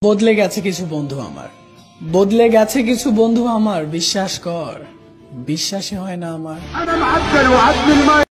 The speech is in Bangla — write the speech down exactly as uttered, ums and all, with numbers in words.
বদলে গেছে কিছু বন্ধু আমার, বদলে গেছে কিছু বন্ধু আমার, বিশ্বাস কর বিশ্বাসই হয় না আমার।